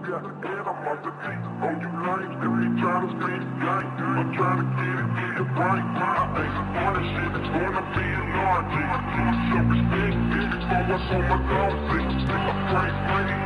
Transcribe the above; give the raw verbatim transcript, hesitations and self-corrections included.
got the dead, I'm off the beat. Oh, you lying, still you trying to speak. Gang, I'm trying to get it in your brain. I ain't for this shit, it's gonna be an orgy. Show respect, it's for what's on my dog. I'm crazy,